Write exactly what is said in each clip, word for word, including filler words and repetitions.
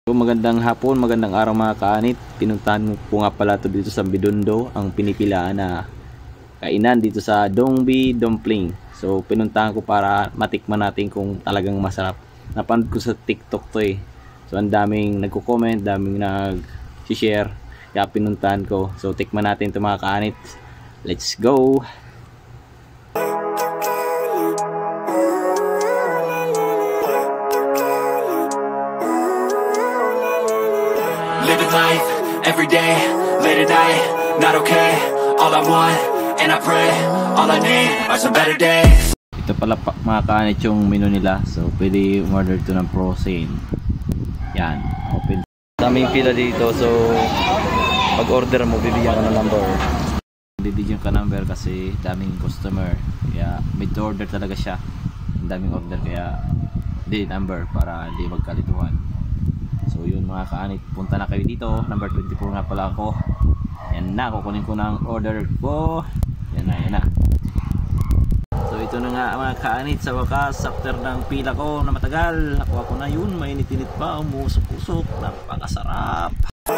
So, magandang hapon, magandang araw mga kaanit. Pinuntahan ko nga pala ito dito sa Binondo, ang pinipilaan na kainan dito sa Dongbi Dumpling. So pinuntahan ko para matikman natin kung talagang masarap. Napanood ko sa TikTok to eh. So ang daming nagko-comment, daming nag-share. Kaya pinuntahan ko. So tikman natin ito mga kaanit. Let's go! Living life, every day, late at night, not okay. All I want, and I pray, all I need are some better days. Ito pala pa, mga kaanit yung menu nila. So pwede order ito ng protein. Yan, open. Daming pila dito. So pag order mo, bibigyan ka ng number. Bibigyan ka number kasi daming customer. Kaya mid order talaga siya. Daming order kaya di number para hindi magkalituhan. So yun mga kaanit, punta na kayo dito. Number twenty-four nga pala ako. Yan na, kukunin ko ng order ko. Yan na, yan na. So ito na nga mga kaanit, sa wakas after ng pila ko na matagal, nakuha ko na yun. Mainit-init pa, umusok-usok. Napakasarap.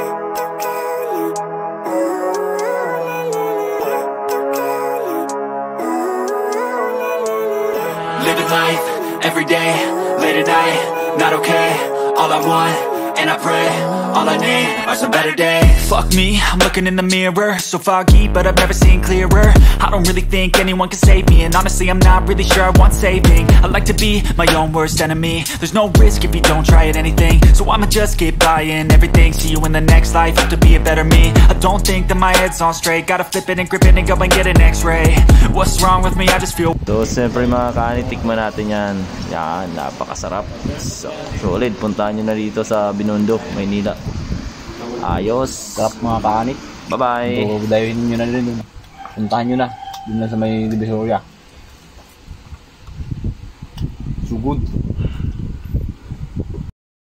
Living life, every day, late at night, not okay. All I want, and I pray, all I need are some better days. Fuck me, I'm looking in the mirror, so foggy, but I've never seen clearer. I don't really think anyone can save me, and honestly I'm not really sure I want saving. I like to be my own worst enemy. There's no risk if you don't try at anything, so I'ma just keep buying everything. See you in the next life, have to be a better me. I don't think that my head's on straight, gotta flip it and grip it and go and get an x-ray. What's wrong with me, I just feel. So siyempre mga kaanit, tikman natin yan. Yan, napakasarap. So, solid, puntahan nyo na dito sa Binondo, Maynila. Ayos. Sarap mga kaanit. Bye bye. So dahil nyo na rin dun. Puntahan nyo na. Dun na sa may Divisoria. So good.